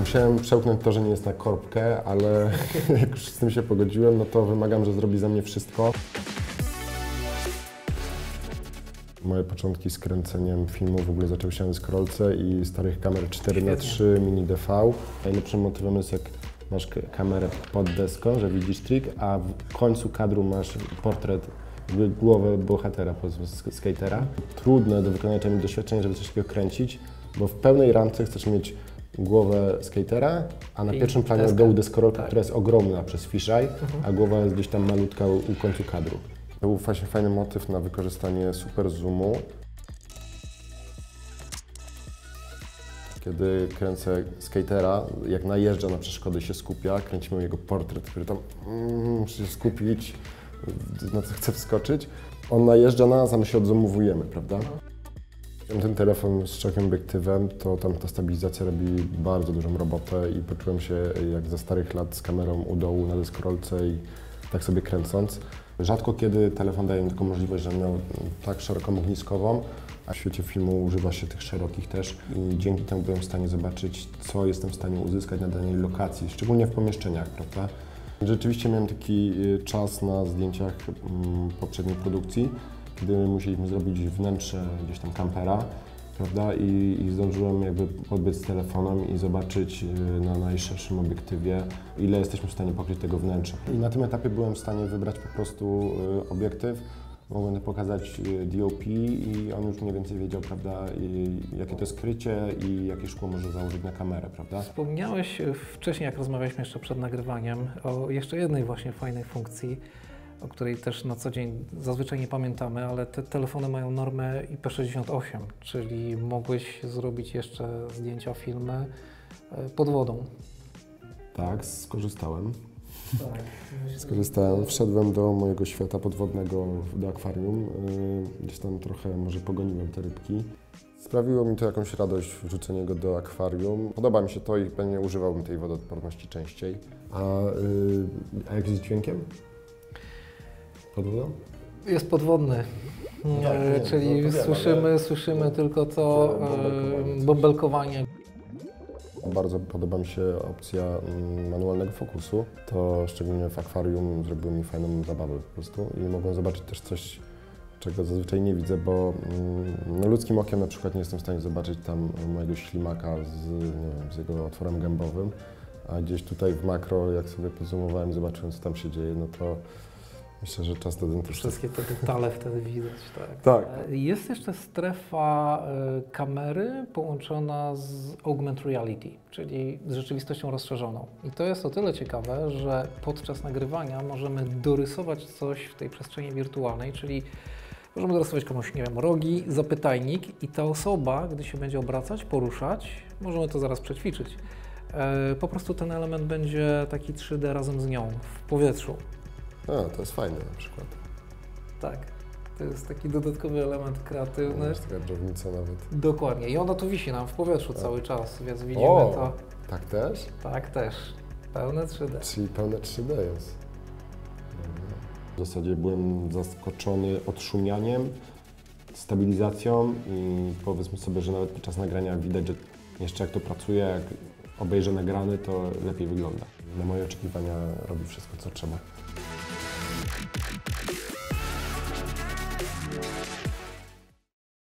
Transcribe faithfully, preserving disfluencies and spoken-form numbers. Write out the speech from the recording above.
Musiałem przełknąć to, że nie jest na korbkę, ale jak już z tym się pogodziłem, no to wymagam, że zrobi za mnie wszystko. Moje początki z kręceniem filmu w ogóle zaczęły się na deskorolce i starych kamer cztery na trzy mini D V. Najlepszym motywem jest, jak masz kamerę pod deską, że widzisz trik, a w końcu kadru masz portret, głowę bohatera, skatera. Trudne do wykonania czasami doświadczenie, żeby coś takiego kręcić, bo w pełnej ramce chcesz mieć głowę skatera, a na I pierwszym planie deska. dołu deskorolka, tak. która jest ogromna przez fisheye, mhm. a głowa jest gdzieś tam malutka u, u końcu kadru. To był właśnie fajny motyw na wykorzystanie super zoomu. Kiedy kręcę skatera, jak najeżdża na przeszkody, się skupia, kręcimy jego portret, który tam mm, musi się skupić, na co chce wskoczyć. On najeżdża na nas, a my się odzoomowujemy, prawda? Ten telefon z szerokim obiektywem, to tam ta stabilizacja robi bardzo dużą robotę i poczułem się jak za starych lat z kamerą u dołu na deskorolce i tak sobie kręcąc. Rzadko kiedy telefon daje mi taką możliwość, że miał tak szeroką ogniskową, a w świecie filmu używa się tych szerokich też i dzięki temu byłem w stanie zobaczyć, co jestem w stanie uzyskać na danej lokacji, szczególnie w pomieszczeniach, prawda? Rzeczywiście miałem taki czas na zdjęciach poprzedniej produkcji, kiedy musieliśmy zrobić wnętrze gdzieś tam kampera, prawda? I, i zdążyłem jakby podbiec z telefonem i zobaczyć na najszerszym obiektywie, ile jesteśmy w stanie pokryć tego wnętrza. I na tym etapie byłem w stanie wybrać po prostu obiektyw, mogłem pokazać D O P i on już mniej więcej wiedział, prawda, jakie to jest krycie i jakie szkło może założyć na kamerę, prawda? Wspomniałeś wcześniej, jak rozmawialiśmy jeszcze przed nagrywaniem, o jeszcze jednej właśnie fajnej funkcji, o której też na co dzień zazwyczaj nie pamiętamy, ale te telefony mają normę I P sześćdziesiąt osiem, czyli mogłeś zrobić jeszcze zdjęcia, filmy pod wodą. Tak, skorzystałem. Tak. Skorzystałem, wszedłem do mojego świata podwodnego, do akwarium, gdzieś tam trochę może pogoniłem te rybki. Sprawiło mi to jakąś radość wrzucenie go do akwarium. Podoba mi się to i pewnie używałbym tej wodoodporności częściej. A, yy, a jak z dźwiękiem? Pod wodą? Jest podwodny, no tak, nie, czyli no wiem, słyszymy, ale... słyszymy tylko to bąbelkowanie. bąbelkowanie. Bardzo podoba mi się opcja manualnego fokusu. To szczególnie w akwarium zrobiło mi fajną zabawę po prostu i mogłem zobaczyć też coś, czego zazwyczaj nie widzę, bo no, ludzkim okiem na przykład nie jestem w stanie zobaczyć tam mojego ślimaka z, nie wiem, z jego otworem gębowym, a gdzieś tutaj w makro, jak sobie podzoomowałem, zobaczyłem, co tam się dzieje, no to myślę, że czas do dentysty. Wszystkie te detale wtedy widać, tak. Tak. Jest jeszcze strefa kamery połączona z augmented reality, czyli z rzeczywistością rozszerzoną. I to jest o tyle ciekawe, że podczas nagrywania możemy dorysować coś w tej przestrzeni wirtualnej, czyli możemy dorysować komuś, nie wiem, rogi, zapytajnik i ta osoba, gdy się będzie obracać, poruszać, możemy to zaraz przećwiczyć, po prostu ten element będzie taki trzy D razem z nią w powietrzu. A, to jest fajne na przykład. Tak, to jest taki dodatkowy element kreatywny. To jest taka dżownica nawet. Dokładnie i ono tu wisi nam w powietrzu tak. cały czas, więc widzimy o, to. Tak też? Tak też, pełne trzy D. Czyli pełne trzy D jest. W zasadzie byłem zaskoczony odszumianiem, stabilizacją i powiedzmy sobie, że nawet podczas nagrania widać, że jeszcze jak to pracuje, jak obejrzę nagrany, to lepiej wygląda. Na moje oczekiwania robi wszystko, co trzeba.